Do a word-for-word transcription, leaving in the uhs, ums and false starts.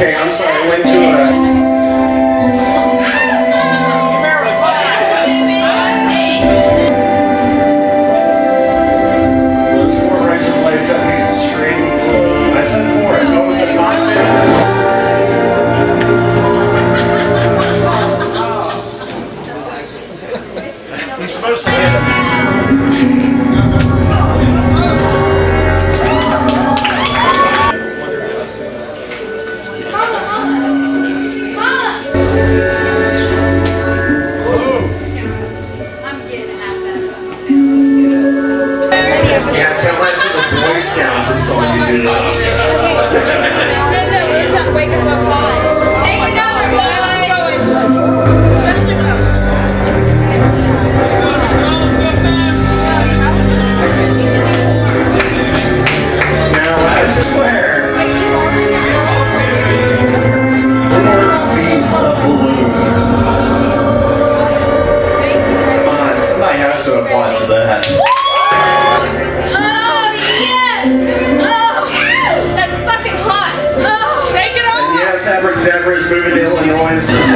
Okay, I'm sorry, I went to a... Those four razor blades, that piece of string. I said four. No, was it five? He's supposed to hit it. Scouts, that's all you do. No, no, it's not wake up at five. Take another one. I'm going. Especially when I was now, I swear. Four feet of balloon. Come on, somebody has to applaud to that. Abracadabra is moving to Illinois.